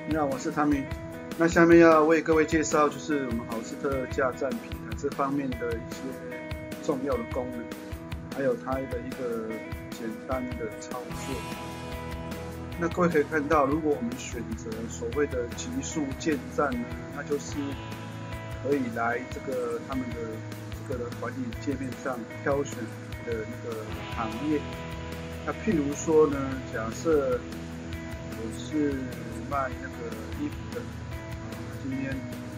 你好，我是汤米。那下面要为各位介绍就是我们好事特架站平台这方面的一些重要的功能，还有它的一个简单的操作。那各位可以看到，如果我们选择所谓的极速建站呢，那就是可以来这个他们的这个管理界面上挑选的一个行业。那譬如说呢，假设我是卖那个衣服的，今天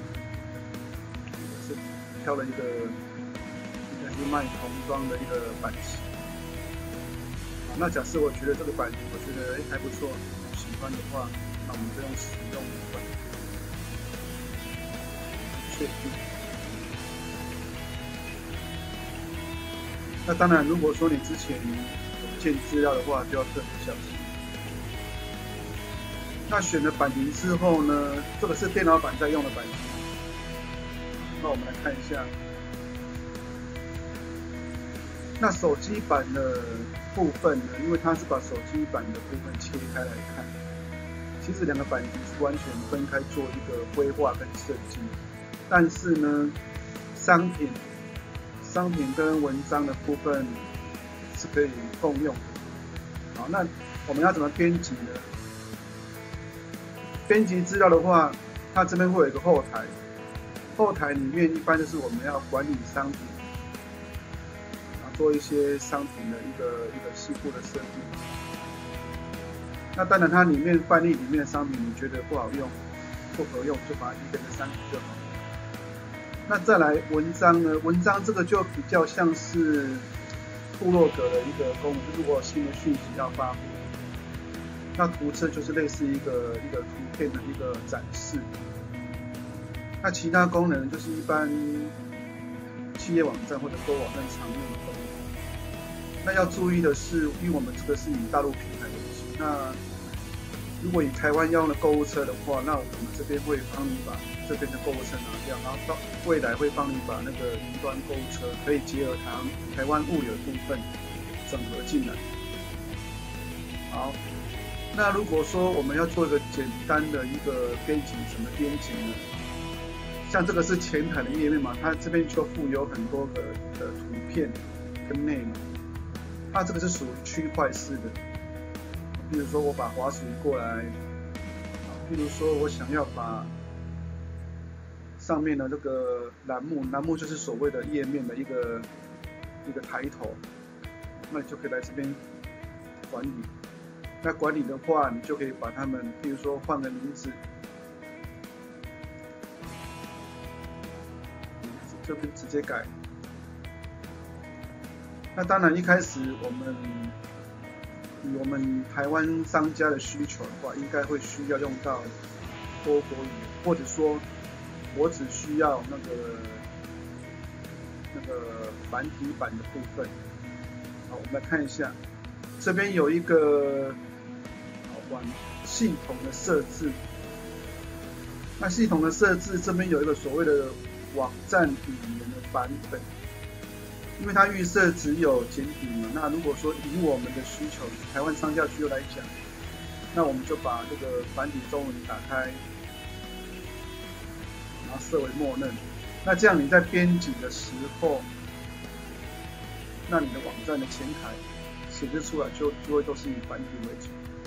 我是挑了一个应该是卖童装的一个版型。那假设我觉得这个版型我觉得还不错，喜欢的话，那我们就用使用版确定。那当然，如果说你之前有建资料的话，就要特别小心。那选了版型之后呢，这个是电脑版在用的版型。那我们来看一下，那手机版的部分呢，因为它是把手机版的部分切开来看，其实两个版型是完全分开做一个规划跟设计，但是呢，商品跟文章的部分是可以共用的。好，那我们要怎么编辑呢？编辑资料的话，它这边会有一个后台，后台里面一般就是我们要管理商品，然后做一些商品的一个细部的设计。那当然，它里面范例里面的商品你觉得不好用、不合用，就把它移变成商品就好。那再来文章呢？文章这个就比较像是部落格的一个功能，就是我有新的讯息要发布。那图册就是类似一个图片的一个展示。那其他功能就是一般企业网站或者购物网站常用的功能。那要注意的是，因为我们这个是以大陆平台为主，那如果以台湾要用的购物车的话，那我们这边会帮你把这边的购物车拿掉，然后到未来会帮你把那个云端购物车可以结合台湾物流的部分整合进来。好。那如果说我们要做一个简单的一个编辑，怎么编辑呢？像这个是前台的页面嘛，它这边就附有很多个的图片跟内容。它这个是属于区块式的，比如说我把滑鼠移过来，譬如说我想要把上面的这个栏目就是所谓的页面的一个抬头，那你就可以来这边管理。那管理的话，你就可以把它们，比如说换个名字，就可以直接改。那当然，一开始以我们台湾商家的需求的话，应该会需要用到多国语，或者说，我只需要那个繁体版的部分。好，我们来看一下，这边有一个系统的设置。那系统的设置这边有一个所谓的网站语言的版本，因为它预设只有简体嘛。那如果说以我们的需求，台湾商家需求来讲，那我们就把这个繁体中文打开，然后设为默认。那这样你在编辑的时候，那你的网站的前台显示出来就会都是以繁体为主。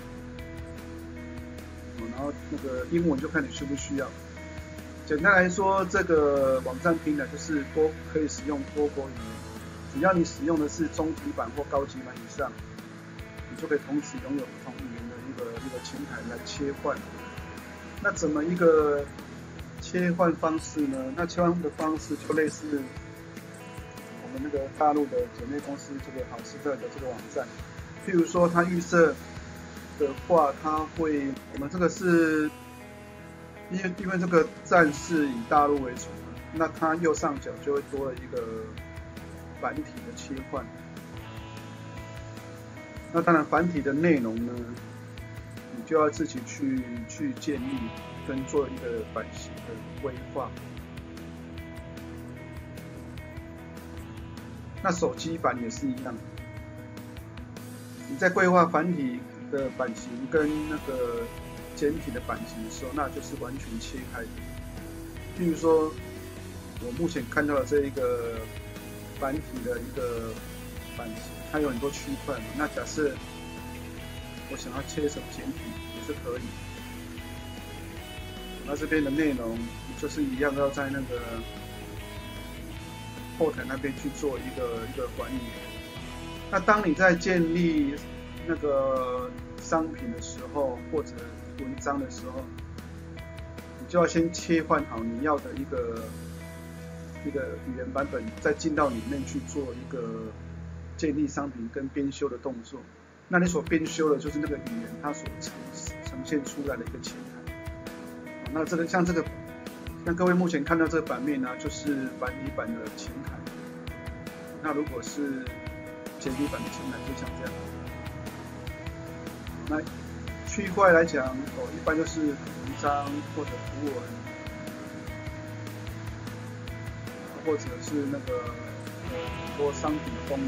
然后那个英文就看你需不需要。简单来说，这个网站平台就是可以使用多国语言，只要你使用的是中级版或高级版以上，你就可以同时拥有不同语言的一个前台来切换。那怎么一个切换方式呢？那切换的方式就类似我们那个大陆的姐妹公司这个好事特的这个网站，譬如说它预设的话，我们这个是因为这个站是以大陆为主，那它右上角就会多了一个繁体的切换。那当然繁体的内容呢，你就要自己去建立跟做一个版型的规划。那手机版也是一样，你在规划繁体的版型跟那个简体的版型的时候，那就是完全切开的。譬如说，我目前看到的这一个繁体的一个版型，它有很多区块嘛。那假设我想要切成简体也是可以。那这边的内容就是一样，要在那个后台那边去做一个管理。那当你在建立那个商品的时候，或者文章的时候，你就要先切换好你要的一个语言版本，再进到里面去做一个建立商品跟编修的动作。那你所编修的就是那个语言它所呈现出来的一个前台。那这个像各位目前看到这个版面呢，就是繁体版的前台。那如果是简体版的前台，就像这样。那区块来讲，一般就是文章或者图文，或者是那个很多商品的功能。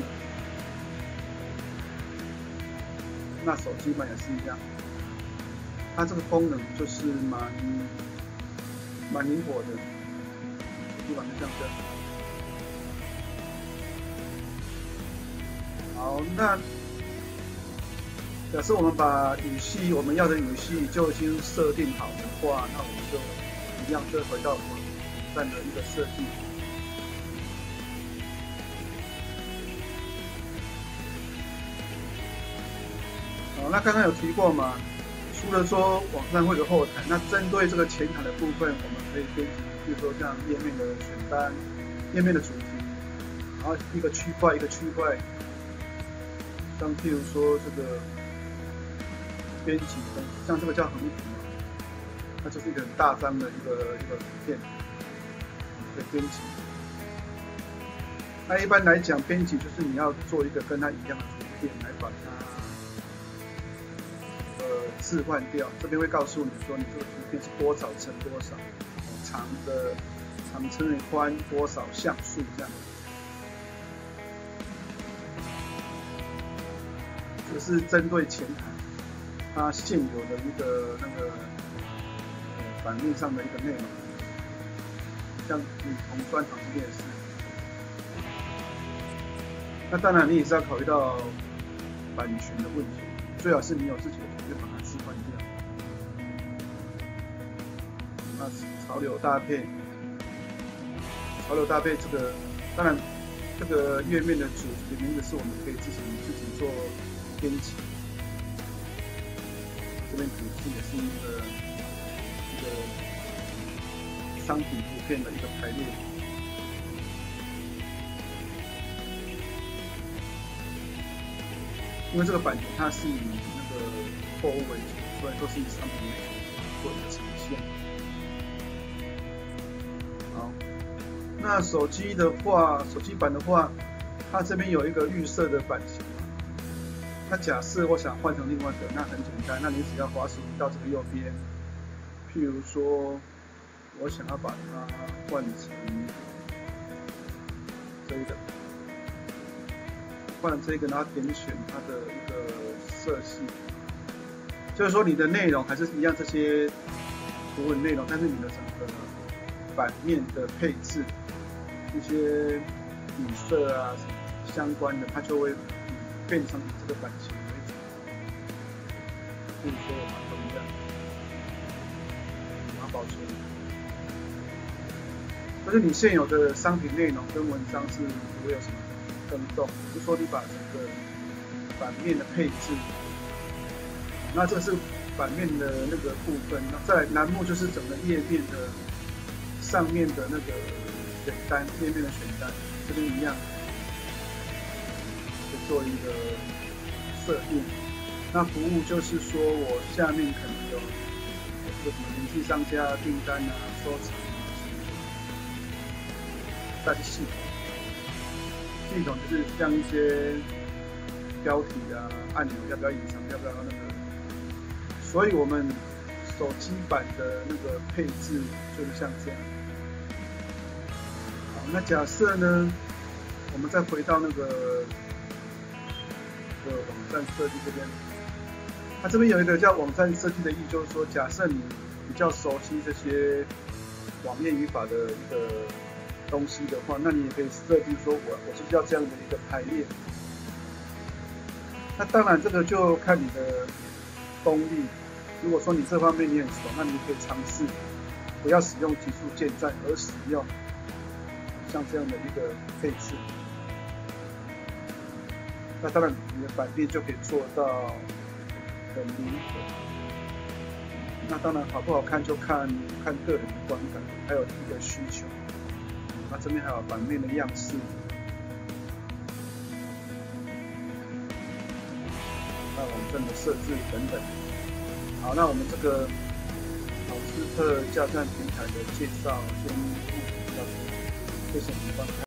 那手机版也是一样，它这个功能就是蛮灵活的，手机版就像这样。好，那假设我们把语系我们要的语系就已经设定好的话，那我们就一样再回到网站的一个设计。好，那刚刚有提过嘛，除了说网站会有后台，那针对这个前台的部分，我们可以编辑，比如说像页面的选单、页面的主题，然后一个区块一个区块，像譬如说这个编辑的东西，像这个叫横幅，它就是一个很大张的一个图片，可以编辑。那一般来讲，编辑就是你要做一个跟它一样的图片，来把它置换掉。这边会告诉你说，你这个图片是多少乘多少，长乘以宽多少像素这样。这是针对前台它现有的一个那个版面上的一个内容，像你从专长这边也是。那当然你也是要考虑到版权的问题，最好是你有自己的图片把它置换掉。那潮流搭配这个，当然这个页面的主题的名字是我们可以自己做编辑。这边主题也是一个商品图片的一个排列。因为这个版权它是以那个货物为主，所以都是以商品为主做一个呈现。好，那手机版的话，它这边有一个预设的版型。那假设我想换成另外一个，那很简单，那你只要滑鼠移到这个右边，譬如说，我想要把它换成这个。换了这个，然后点选它的一个色系，就是说你的内容还是一样这些图文内容，但是你的整个版面的配置，一些底色啊相关的，它就会变成以这个版型为主。比如说我把它封掉，把它保存。但是你现有的商品内容跟文章是不会有什么更动，就是说你把整个版面的配置，那这是版面的那个部分，那再来栏目就是整个页面的上面的那个选单，页面的选单这边一样，就做一个设定。那服务就是说我下面可能有什么联系商家、订单啊、收藏啊什么的，再去系统。系统就是像一些标题啊、按钮要不要隐藏，要不要那个，所以我们手机版的那个配置就是像这样。好，那假设呢，我们再回到那个网站设计这边， 它这边有一个叫网站设计的意义，就是说，假设你比较熟悉这些网页语法的一个东西的话，那你也可以设定说我就是要这样的一个排列。那当然这个就看你的功力。如果说你这方面你很熟，那你可以尝试不要使用级数键站，而使用像这样的一个配置。那当然你的版面就可以做到很灵活。那当然好不好看就看个人的观感，还有一个需求。那这边还有版面的样式，那网站的设置等等。好，那我们这个好斯特架站平台的介绍先到这里，谢谢你观看。